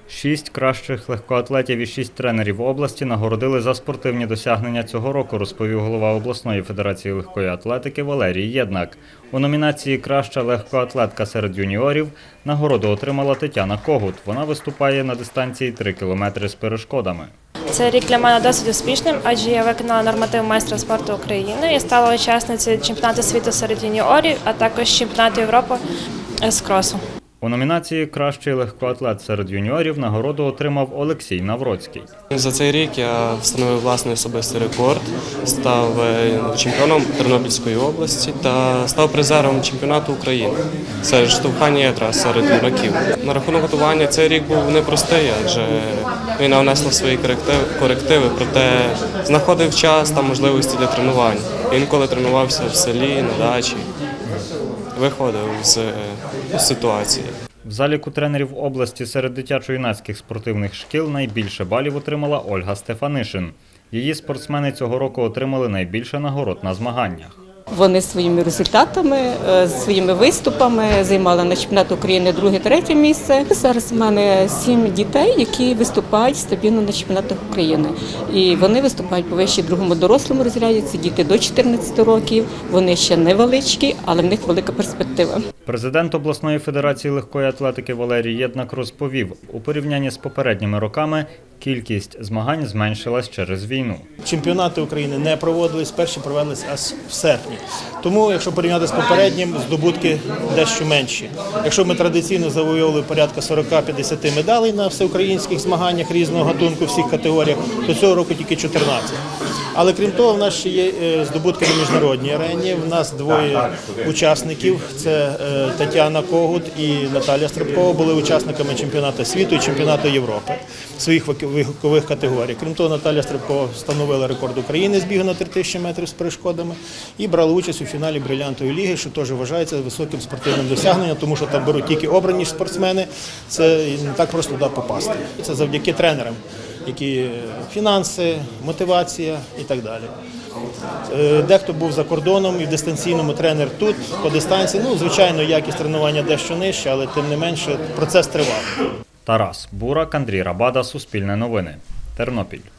6 кращих легкоатлетів і 6 тренерів області нагородили за спортивні досягнення цього року, розповів голова обласної федерації легкої атлетики Валерій Єднак. У номінації «Краща легкоатлетка серед юніорів» нагороду отримала Тетяна Когут. Вона виступає на дистанції 3 кілометри з перешкодами. Цей рік для мене досить успішним, адже я виконала норматив майстра спорту України і стала учасницею чемпіонату світу серед юніорів, а також чемпіонату Європи з кросу. У номінації «Кращий легкоатлет серед юніорів» нагороду отримав Олексій Навроцький. За цей рік я встановив власний особистий рекорд, став чемпіоном Тернопільської області та став призером чемпіонату України. Це штовхання якраз серед юнаків. На рахунок готування цей рік був непростий, адже війна внесла свої корективи, проте знаходив час та можливості для тренувань. Інколи тренувався в селі, на дачі, виходив з ситуації. В заліку тренерів області серед дитячо-юнацьких спортивних шкіл найбільше балів отримала Ольга Стефанишин. Її спортсмени цього року отримали найбільше нагород на змаганнях. Вони своїми результатами, своїми виступами займали на чемпіонаті України 2-3 місце. Зараз в мене 7 дітей, які виступають стабільно на чемпіонатах України. І вони виступають по вищій другому дорослому розряді. Це діти до 14 років. Вони ще невеличкі, але в них велика перспектива. Президент обласної федерації легкої атлетики Валерій Єднак розповів, у порівнянні з попередніми роками кількість змагань зменшилась через війну. Чемпіонати України не проводились, перші проводились аж в серпні. Тому, якщо порівняти з попереднім, здобутки дещо менші. Якщо ми традиційно завойовували порядка 40-50 медалей на всеукраїнських змаганнях різного гатунку, всіх категоріях, то цього року тільки 14. Але крім того, в нас ще є здобутки на міжнародній арені. В нас двоє учасників, це Тетяна Когут і Наталія Стрибкова, були учасниками чемпіонату світу і чемпіонату Європи в своїх вікових категоріях. Крім того, Наталія Стрибкова встановила рекорд України з бігу на 3000 метрів з перешкодами і брала участь у фіналі Брилянтової ліги, що теж вважається високим спортивним досягненням, тому що там беруть тільки обрані спортсмени, це не так просто туди попасти. Це завдяки тренерам, які фінанси, мотивація і так далі. Дехто був за кордоном і в дистанційному тренер тут, по дистанції. Звичайно, якість тренування дещо нижча, але тим не менше процес тривав. Тарас Бурак, Андрій Рабада, Суспільне новини, Тернопіль.